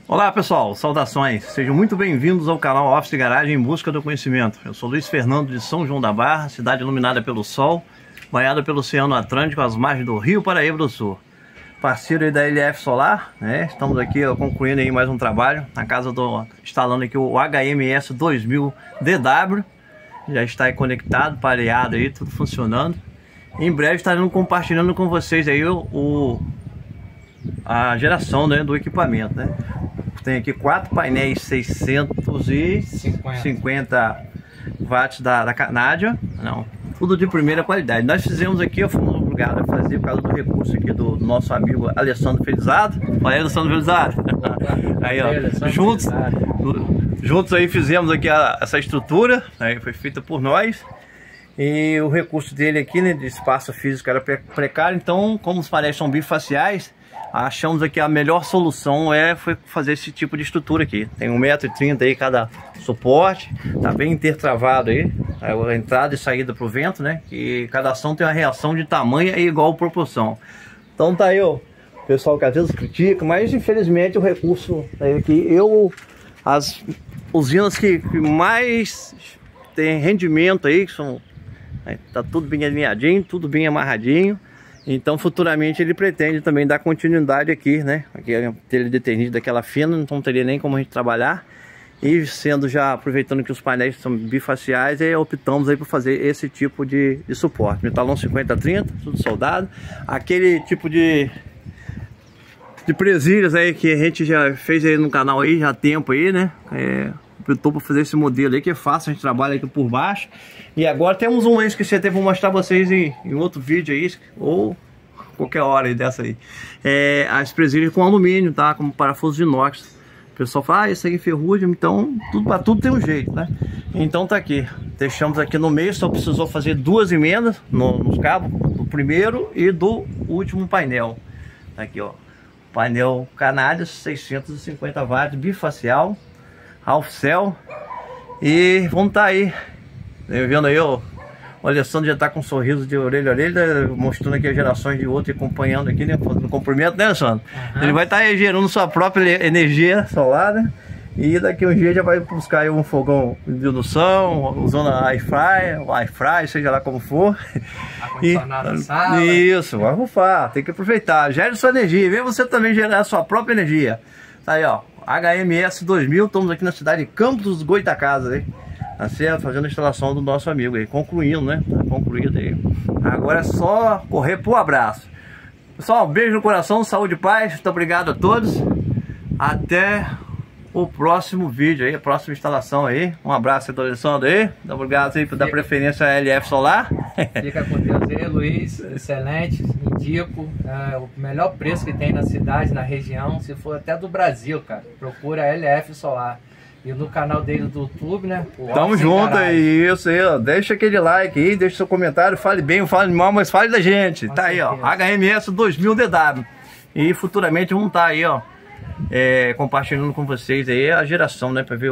Olá pessoal, saudações, sejam muito bem-vindos ao canal Office Garagem em Busca do Conhecimento. Eu sou Luiz Fernando de São João da Barra, cidade iluminada pelo sol, banhada pelo Oceano Atlântico, às margens do Rio Paraíba do Sul. Parceiro aí da LF Solar, né? Estamos aqui concluindo aí mais um trabalho. Na casa estou instalando aqui o HMS 2000 DW, já está aí conectado, pareado aí, tudo funcionando. Em breve estaremos compartilhando com vocês aí a geração, né, do equipamento, né? Tem aqui 4 painéis 650 watts da Canadian, não, tudo de primeira qualidade. Nós fizemos aqui, fomos obrigados a fazer por causa do recurso aqui do nosso amigo Alessandro Felizardo. Olha aí, Alessandro Felizardo. Aí, ó, juntos aí fizemos aqui essa estrutura, aí foi feita por nós. E o recurso dele aqui, né, de espaço físico era precário, então como os painéis são bifaciais, achamos aqui a melhor solução foi fazer esse tipo de estrutura aqui. Tem 1,30 m aí cada suporte, tá bem intertravado aí, a entrada e saída para o vento, né? E cada ação tem uma reação de tamanho e igual proporção. Então tá aí, ó, o pessoal que às vezes critica, mas infelizmente o recurso aqui, as usinas que mais tem rendimento aí, que são, tá tudo bem alinhadinho, tudo bem amarradinho. Então futuramente ele pretende também dar continuidade aqui, né? Aqui é telha de eternite daquela fina, então não teria nem como a gente trabalhar. E sendo já, aproveitando que os painéis são bifaciais, optamos aí por fazer esse tipo de suporte. Metalão 50-30, tudo soldado. Aquele tipo de presilhas aí que a gente já fez aí no canal aí, já há tempo aí, né? Optou por fazer esse modelo aí, que é fácil, a gente trabalha aqui por baixo. E agora temos um aí que eu vou mostrar pra vocês em outro vídeo aí, ou qualquer hora aí dessa aí. As presilhas com alumínio, tá? Como parafuso de inox. O pessoal fala, isso aí é ferrugem, então pra tudo tem um jeito, né? Então tá aqui, deixamos aqui no meio, só precisou fazer 2 emendas nos cabos, do primeiro e do último painel. Tá aqui, ó, painel Canadian 650 watts, bifacial, half cell. E vamos tá aí, vendo aí, ó, o Alessandro já tá com um sorriso de orelha a orelha, mostrando aqui as gerações de outro e acompanhando aqui, né, fazendo cumprimento, né, Alessandro? Uhum. Ele vai estar aí gerando sua própria energia solar, né? E daqui um dia já vai buscar aí um fogão de indução, usando a Wi-Fi, seja lá como for. Ar-condicionado na sala. Isso, vai rufar, tem que aproveitar, gere sua energia, vem você também gerar a sua própria energia. Tá aí, ó, HMS 2000, estamos aqui na cidade de Campos dos Goytacazes, aí, tá certo? Fazendo a instalação do nosso amigo aí, concluindo, né? Tá concluído aí. Agora é só correr pro abraço. Pessoal, um beijo no coração, saúde e paz, muito obrigado a todos. Até o próximo vídeo aí, a próxima instalação aí. Um abraço, Alessandro aí. Muito obrigado aí por dar preferência à LF Solar. Fica com Deus aí, Luiz. Excelente. Indico. O melhor preço que tem na cidade, na região, se for até do Brasil, cara. Procura a LF Solar. E no canal dele do YouTube, né? Tamo junto aí, isso aí, ó. Deixa aquele like aí, deixa seu comentário. Fale bem, fale mal, mas fale da gente. Tá aí, ó. HMS 2000 DW. E futuramente vamos estar aí, ó, compartilhando com vocês aí a geração, né, para ver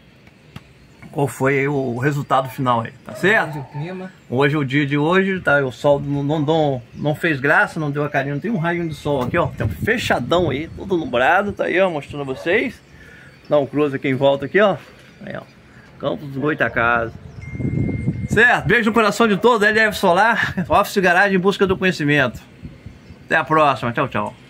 qual foi aí o resultado final aí, tá certo? Hoje, o dia de hoje, tá, o sol não fez graça, não deu a carinha, não tem um raio de sol aqui, ó, tem um fechadão aí, todo nublado, tá aí, ó, mostrando a vocês. Dá um close aqui em volta aqui, ó, aí, ó, Campos dos Goytacazes. Certo, beijo no coração de todos, LF Solar, Office Garagem em Busca do Conhecimento. Até a próxima, tchau, tchau.